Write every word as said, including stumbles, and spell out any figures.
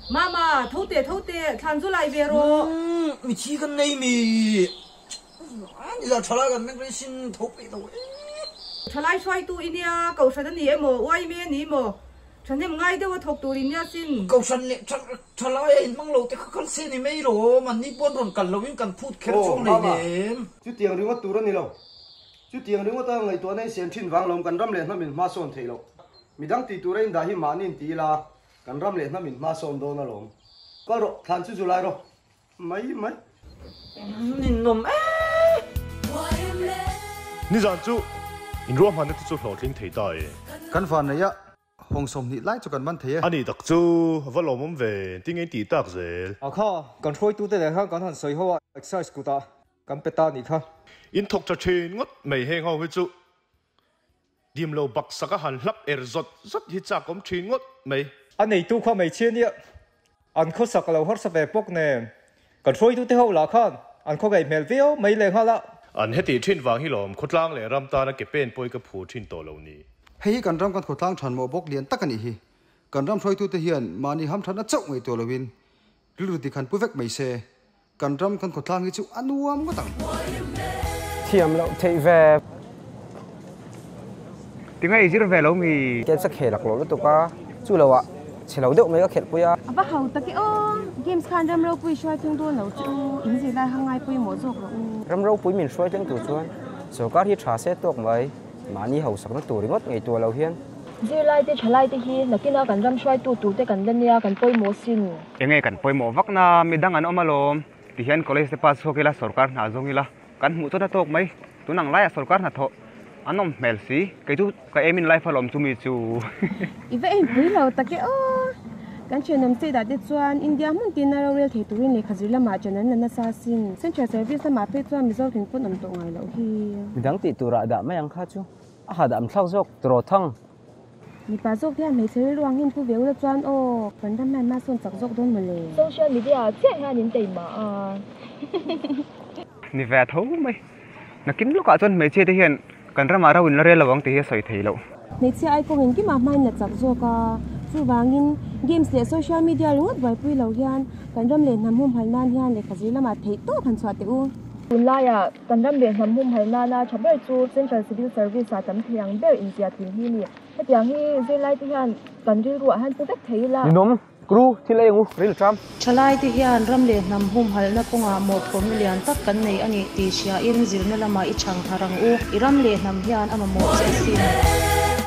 Mama thâu tệ thâu tệ than du lại về rồi mi chi kan nei mi ani la thala kan men sin thâu pe đâu trở lại xoay tu India cầu sân này mồ oai mê ní mồฉันยังไงเดี๋ยวทบตัวลิ้นยาสิน cầu sân nàyททลายมั่งเราแต่เขาเส้นนี่ไม่หรอมันนี่ป้อนรอนกันเราวิ่งกันพูดแค่ช่วงไหนเนี่ยจุดเตียงเรื่องว่าตัวนี้เราจุดเตียงเรื่องว่าตั้งไงตัวนี้เสียนทิ้นวางลมกันร่ำเล่นน้ำมินมาส่วนเทเรามีดังตีตัวเร่งได้หิมานินตีละกันร่ำเล่นน้ำมินมาส่วนโดนนะลงก็รอทานจุดไรรอไม่ไม่นินนมเอ๊นี่จันจูอินรวมหันที่จุดหล่อทิ้งถี่ได้กันฟันเนี่ยหงสมนี่ไล่จุกันมันเทียอันนี้ตักจูว่าเราไม่เว้นที่ไงตีตักเสียอ่ะข้ากันช่วยตัวเด็กข้ากันหันสวยหัว exercise กูตากันเป็ดตานี่ข้าอินทุกจะเชนงดไม่แห้งเอาไว้จูดิมเราบักสักหันลับเอร์จดจดฮิจากผมเชนงดไม่อันนี้ตัวข้าไม่เชื่อเนี่ยอันเขาสักเราหัดสเปปกเนี่ยกันช่วยตัวเด็กเขาละข้าอันเขาไก่เมลวิโอไม่เลยข้าละอันเหตุที่วางฮิลอมขุดล่างเลยรำตานะเก็บเป็นป่วยกับผู้ทิ้นโตเหล่านี้เฮ้ยกันรำกันขุดล่างฉันโมบกเลียนตักกันอีกันรำช่วยตัวเฮียนมานี่ห้ามทันนัดเจ้าไงตัวละวินรู้ที่ขันผู้เวกไม่เซกันรำกันขุดล่างที่จู่อนุวามก็ต่างเทียมเราเทเว tiếng ấy chỉ về lâu mi game sắc khề lạc lỗ đó tụi ca chú lâu ạ chỉ lâu được mấy cái khề bùi à à bác hậu ta cái ô games khan râm lâu bùi xoay tương đua lâu chú ý gì là hàng ngày bùi mỗi rộp rồi râm lâu bùi mình xoay tương tụi chuan số cá thì trả xe tuộc mấy mà ni hậu sắc nó tụi ngót ngày tụi lâu hiên dư lại thì trả lại thì hi là khi nào cần râm xoay tụi tụi thì cần lên nhà cần bùi mỗi xin tiếng ấy cần bùi mỗi vắc na mi đang ăn ôm alo thì hiện college sẽ pass hoki la sarkar na zongi la kan mu to na tuộc mấy tụi nàng lại sarkar na thọ anh ông mel xí cái chú cái em in life làm chú mi chú ý vậy em bùi lâu ta cái ôกันเชื่อน้ำเสียดายจวนอินเดียมุ่งตีนเราเรียลเทตุรินเลยขจิละมาจนนั้นน่ะซาซินเส้นเชื่อเซอร์วิสมาเพื่อจวนมิโซถึงปุ่นอันตรงไงแล้วฮีมีดังติตุระดะไม่ยังข้าจูอาหารดำเท่าจกตรอทั้งมีปลาจกที่ไม่เชื่อรวงหินผู้เวลละจวนโอ้คนทำไมมาส่วนจากจกโดนมาเลยโซเชียลมีเดียเจ๊งานนินเต็มมาอ่ะนี่แวดเขาไหมนักกินลูกอาจนไม่เชื่อที่เห็นกันเรามาเราวินเรียลระวังที่เห็นสวยทีแล้วในเชื่อไอ้คนเห็นกี่มาไม่น่ะจากจกอ่ะจู่วางอินเกมส์และโซเชียลมีเดียรู้ว่าปุ้ยเหล่าเฮียนกันเริ่มเล่นน้ำหุ่มพันนานเฮียนเลยขจิละมาเทโต้พันสวัสดิ์อูคุณล่าอ่ะกันเริ่มเล่นน้ำหุ่มพันนานนะชอบไปจู่เซ็นทรัลซิตี้เซอร์วิสจำเพียงเบลอินเดียทิ้งที่นี่ถ้าอย่างที่เจไลที่เฮียนกันรีรัวหันปุ๊บเทละนี่น้องครูที่เลี้ยงอูรีลทรัมชลายที่เฮียนเริ่มเล่นน้ำหุ่มพันนับปงอาหมดผมเลี้ยงตักกันในอันนี้ตีเชียอินจิลนั่นละมาอิชังทารังอูอิรัมเล่นน้ำเฮียนอามาหมดเจสิน